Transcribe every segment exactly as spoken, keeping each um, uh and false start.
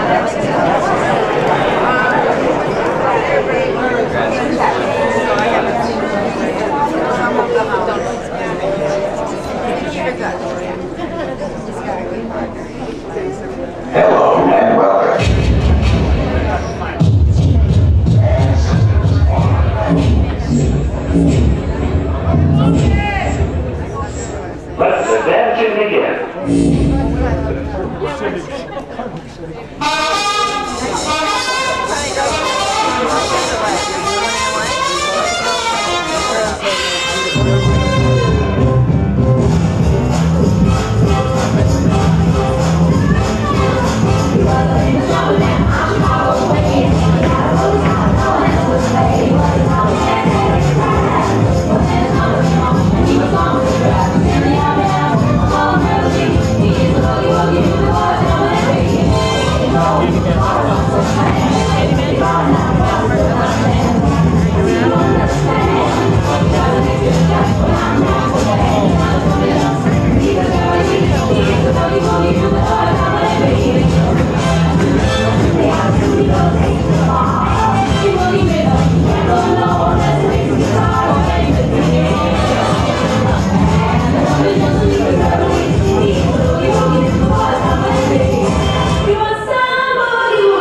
You want somebody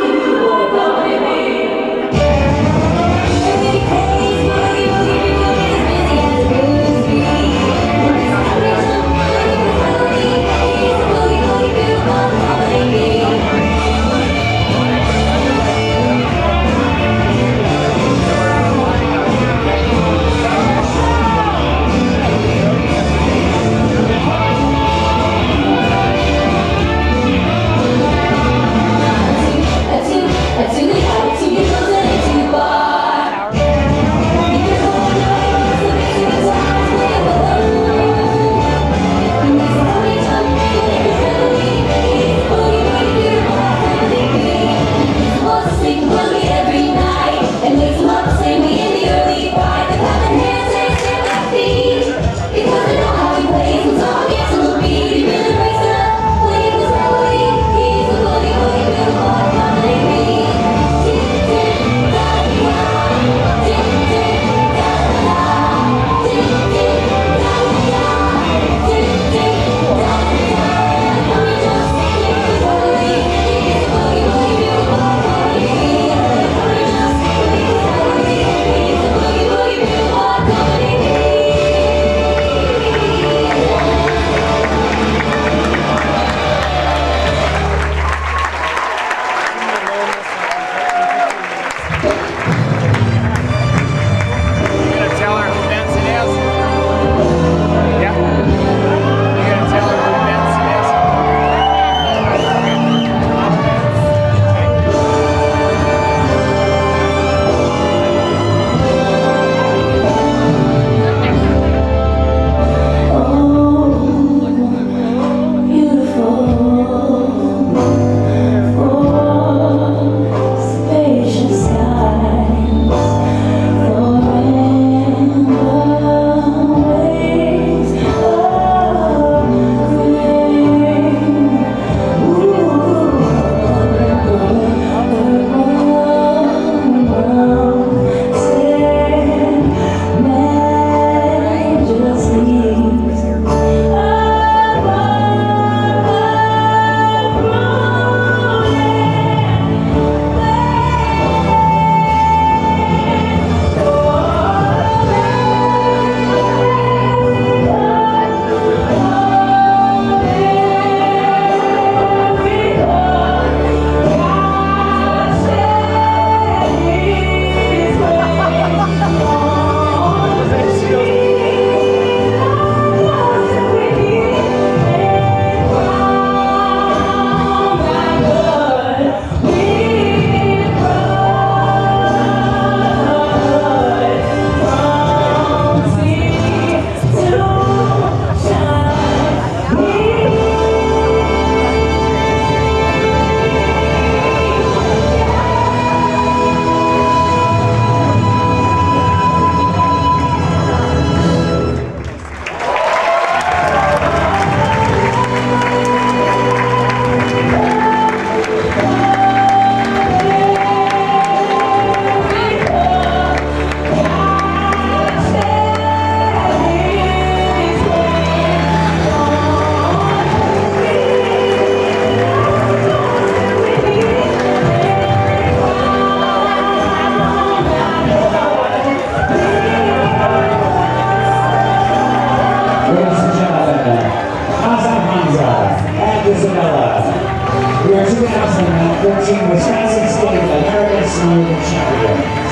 thousand fourteen Wisconsin State American Senior Champions.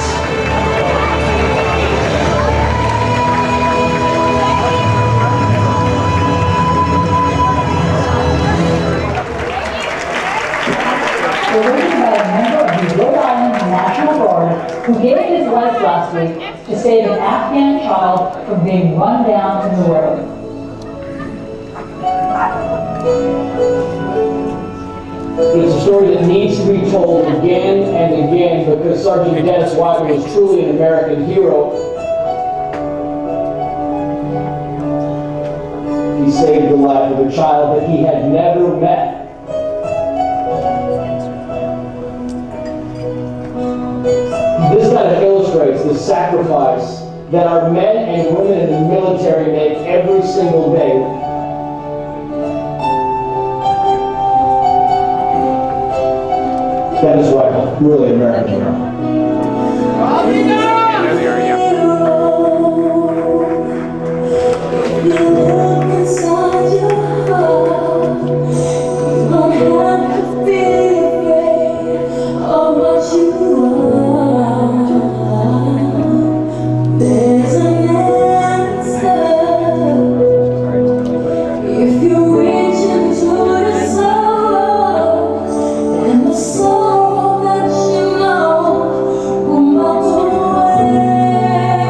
We're looking at a member of the Rhode Island National Guard who gave his life last week to save an Afghan child from being run down in the road. It's a story that needs to be told again and again because Sergeant Dennis White was truly an American hero. He saved the life of a child that he had never met. This kind of illustrates the sacrifice that our men and women in the military make every single day. That is right, really American hero. Soul that you know will melt away.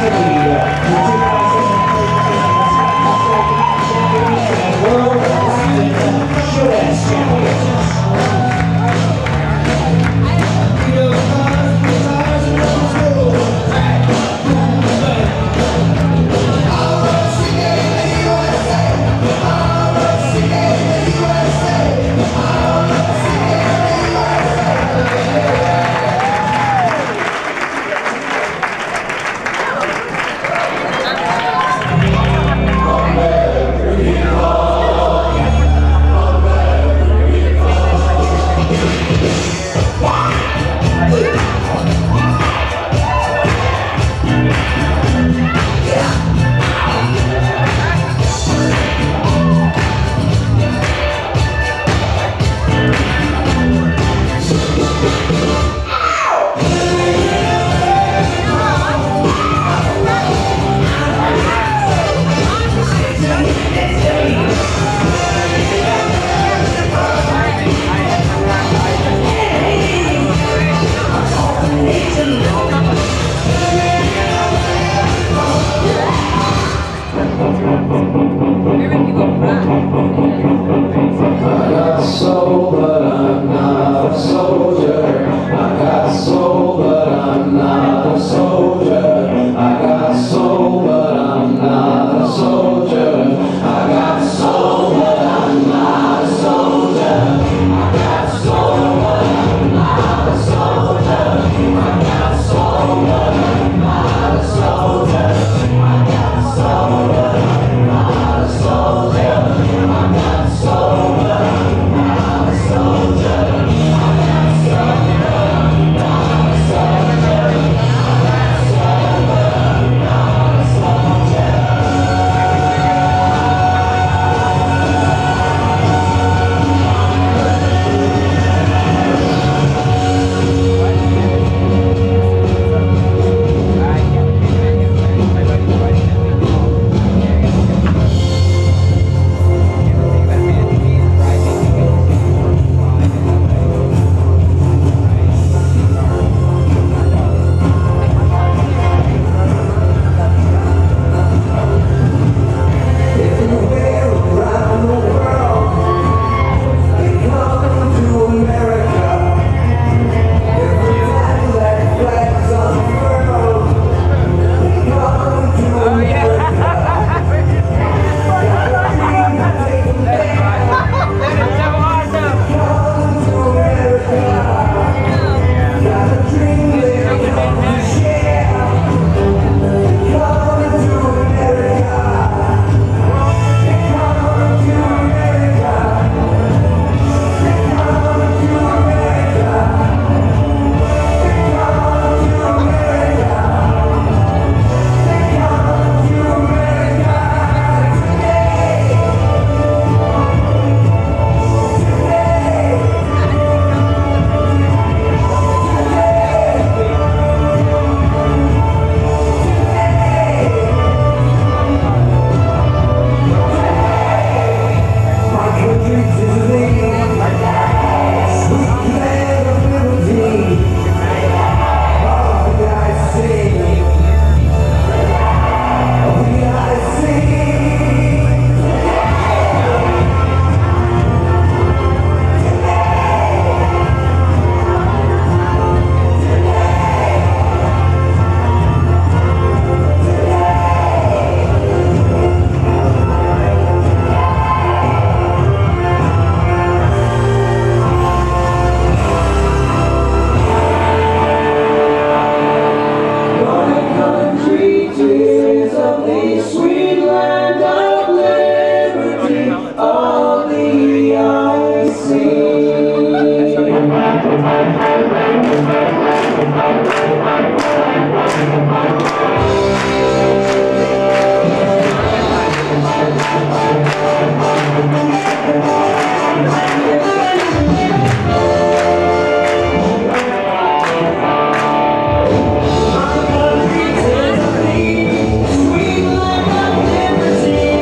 Sweet like a liberty.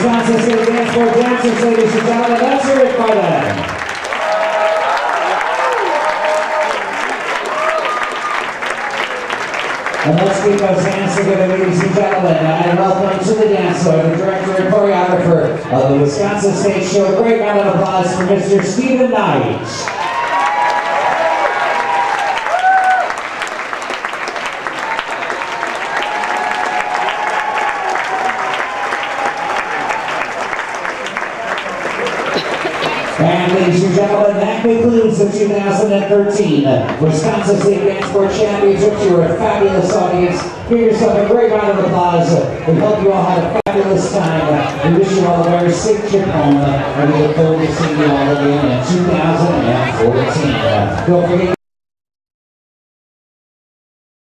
Wisconsin State Dancesport Championship, ladies and gentlemen. Let's hear it for them. And let's keep those hands together, ladies and gentlemen, and welcome to the dance floor, the director and choreographer of the Wisconsin State Show. Great round of applause for Mister Stephen Knight. And ladies and gentlemen, that concludes the two thousand thirteen Wisconsin State Dancesport Championship. You were a fabulous audience. Give yourself a great round of applause. We hope you all had a fabulous time. We wish you all a very safe trip home. And we look forward to seeing you all again in two thousand fourteen. Don't forget